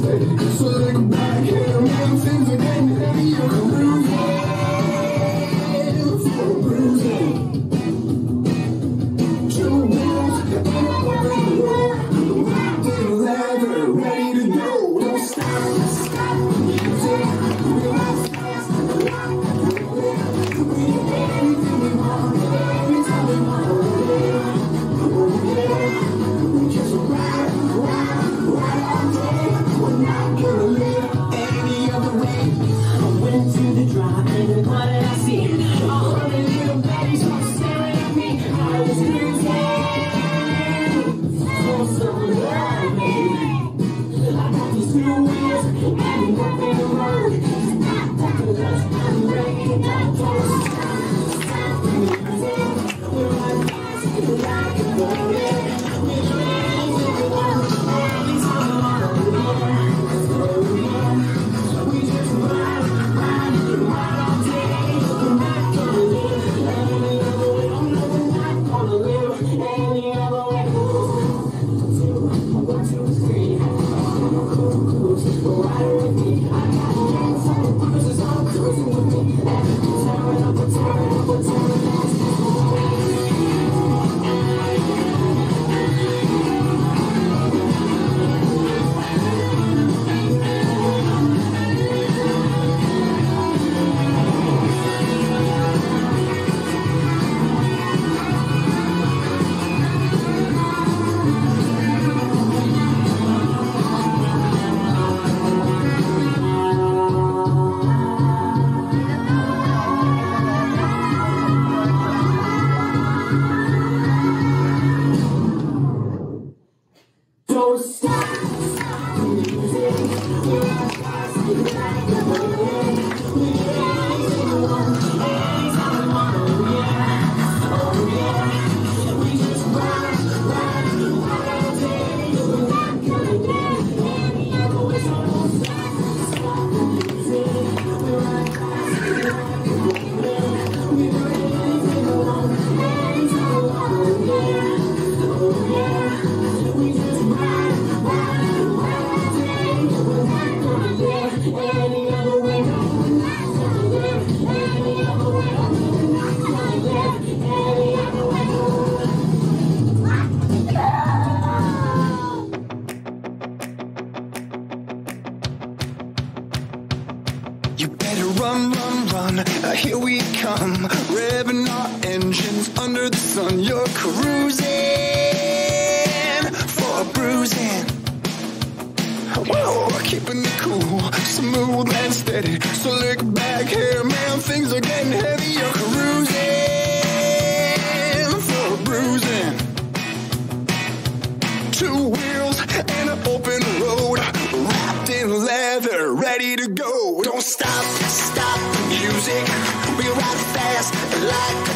steady. So look back here, man, things are getting heavy. You're cruising for bruising. Two wheels and a open road, wrapped in leather, ready to go. Don't stop the music. We ride fast, we get anything we want, anytime we want. We just ride all day. We're not gonna live any other way. I went to the drive-in and what did I see? 100 little babies all staring at me. I was cruising for some love, baby. I got these new wheels and up in the road. Stop the lust, I'm ready to go. Don't stop the music. We're right fast, we're like a bullet. We're ready to go. Anytime we want, we just ride all day. We're not gonna live any other way. Oh no, we're not gonna live any other way. 1, 2, 3. We're riding with me. I got hands on the bruises, all cruising with me. Tearing up, we're tearing up, we're tearing up. Don't stop the music. We're not fast, we're like a bullet. We get anything we want, anytime we want. Oh yeah, we just ride all day. We're not gonna live any other way. So don't stop the music. We're not fast, we're like a bullet. We get anything we want, anytime we want. Oh yeah, we just ride all day. We're not gonna live any other way. No, we're not gonna live any other way. No, we're not gonna live any other way. You better run, run, run, here we come. Revving our engines under the sun. You're cruising for bruising. Whoa, keeping it cool, smooth and steady. So look back here, man, things are getting heavy. You're cruising for bruising. Two wheels and an open road, wrapped in leather, ready to go. Don't stop the music. We ride fast like